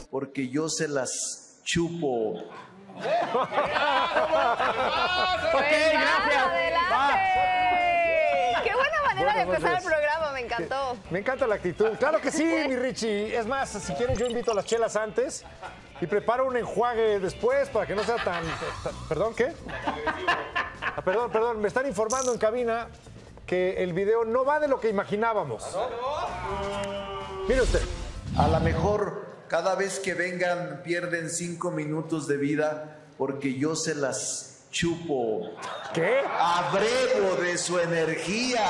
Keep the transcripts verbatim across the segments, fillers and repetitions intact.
porque yo se las chupo. Ok, gracias. ¡Adelante! ¡Qué buena manera Buenas de empezar noches. el programa! Me encantó. Me encanta la actitud. Claro que sí, mi Richie. Es más, si quieres yo invito a las chelas antes y preparo un enjuague después para que no sea tan... tan- ¿Perdón, qué? Ah, perdón, perdón. Me están informando en cabina que el video no va de lo que imaginábamos. Mire usted. A lo mejor cada vez que vengan pierden cinco minutos de vida porque yo se las chupo. ¿Qué? Abrevo de su energía.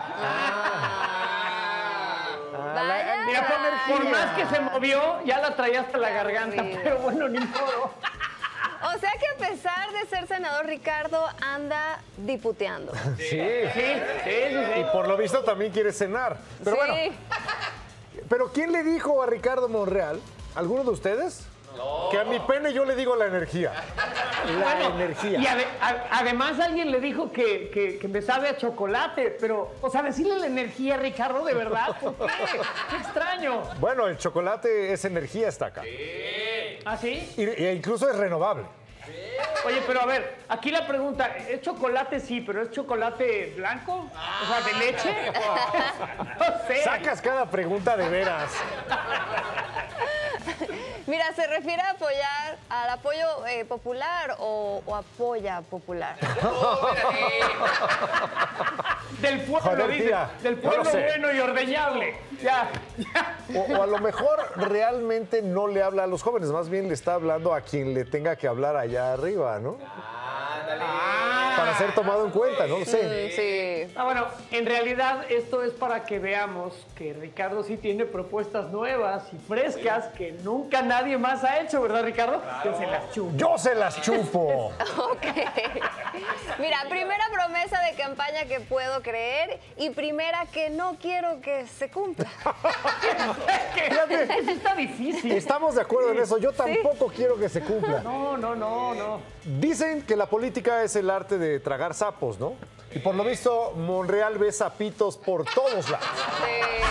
Vaya, Mira, por, por vaya. más que se movió, ya la traía hasta la garganta, horrible. pero bueno, ni modo. O sea que a pesar de ser senador, Ricardo anda diputeando. Sí. Sí, sí, sí, Y sí. por lo visto también quiere cenar. Pero sí. bueno, ¿pero quién le dijo a Ricardo Monreal, alguno de ustedes? Que a mi pene yo le digo la energía. La Bueno, energía. Y ade- a- además alguien le dijo que, que, que me sabe a chocolate, pero, o sea, decirle la energía, Ricardo, de verdad, ¿por qué? Qué extraño. Bueno, el chocolate es energía, está acá. ¿Ah, sí? Y, e incluso es renovable. Oye, pero a ver, aquí la pregunta, ¿es chocolate sí, pero es chocolate blanco? O sea, ¿de leche? No sé. Sacas cada pregunta de veras. Mira, ¿se refiere a apoyar al apoyo eh, popular o, o apoya popular? Del pueblo, Joder, dice. tía, Del no pueblo lo sé. bueno y ordeñable. Ya, ya. O, o a lo mejor realmente no le habla a los jóvenes, más bien le está hablando a quien le tenga que hablar allá arriba, ¿no? Para ser tomado en cuenta, no lo sé. Sí. Ah, bueno, en realidad esto es para que veamos que Ricardo sí tiene propuestas nuevas y frescas que nunca nadie más ha hecho, ¿verdad, Ricardo? Que se las chupa. Yo se las chupo. Ok. Mira, primera promesa de campaña que puedo creer y primera que no quiero que se cumpla. Es que sí está difícil. Estamos de acuerdo en eso. Yo tampoco quiero que se cumpla. No, no, no, no. Dicen que la política es el arte de tragar sapos, ¿no? Y por lo visto, Monreal ve sapitos por todos lados. Sí.